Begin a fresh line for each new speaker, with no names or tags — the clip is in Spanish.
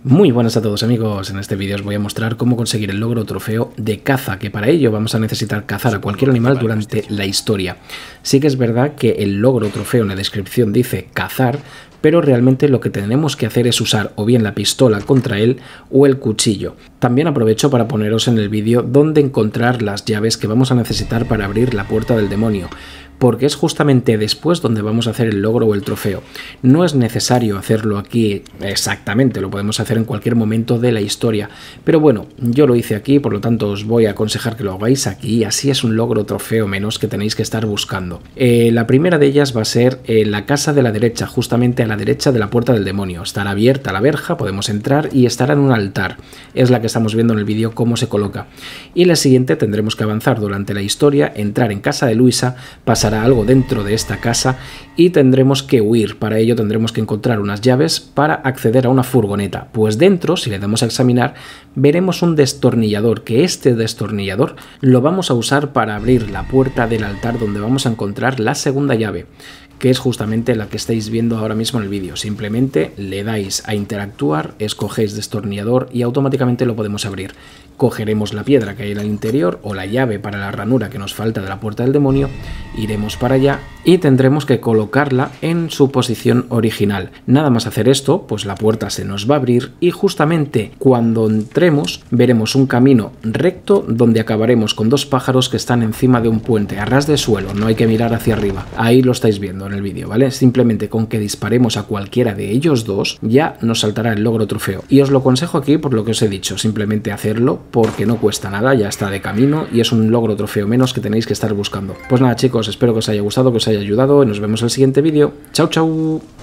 Muy buenas a todos amigos, en este vídeo os voy a mostrar cómo conseguir el logro trofeo de caza, que para ello vamos a necesitar cazar a cualquier animal durante la historia. Sí que es verdad que el logro trofeo en la descripción dice cazar, pero realmente lo que tenemos que hacer es usar o bien la pistola contra él o el cuchillo. También aprovecho para poneros en el vídeo dónde encontrar las llaves que vamos a necesitar para abrir la puerta del demonio, porque es justamente después donde vamos a hacer el logro o el trofeo. No es necesario hacerlo aquí exactamente, lo podemos hacer en cualquier momento de la historia, pero bueno, yo lo hice aquí, por lo tanto os voy a aconsejar que lo hagáis aquí, así es un logro o trofeo menos que tenéis que estar buscando. La primera de ellas va a ser la casa de la derecha, justamente a la derecha de la puerta del demonio. Estará abierta la verja, podemos entrar y estará en un altar. Es la que estamos viendo en el vídeo cómo se coloca. Y la siguiente tendremos que avanzar durante la historia, entrar en casa de Luisa, pasar algo dentro de esta casa y tendremos que huir. Para ello tendremos que encontrar unas llaves para acceder a una furgoneta. Pues dentro, si le damos a examinar, veremos un destornillador, que este destornillador lo vamos a usar para abrir la puerta del altar donde vamos a encontrar la segunda llave, que es justamente la que estáis viendo ahora mismo en el vídeo. Simplemente le dais a interactuar, escogéis destornillador y automáticamente lo podemos abrir. Cogeremos la piedra que hay en el interior o la llave para la ranura que nos falta de la puerta del demonio, iremos para allá y tendremos que colocarla en su posición original. Nada más hacer esto, pues la puerta se nos va a abrir y justamente cuando entremos veremos un camino recto donde acabaremos con dos pájaros que están encima de un puente, a ras de suelo, no hay que mirar hacia arriba. Ahí lo estáis viendo en el vídeo, ¿vale? Simplemente con que disparemos a cualquiera de ellos dos ya nos saltará el logro trofeo. Y os lo aconsejo aquí por lo que os he dicho, simplemente hacerlo porque no cuesta nada, ya está de camino y es un logro trofeo menos que tenéis que estar buscando. Pues nada chicos, espero que os haya gustado, que os haya ayudado y nos vemos en el siguiente vídeo. ¡Chao, chao!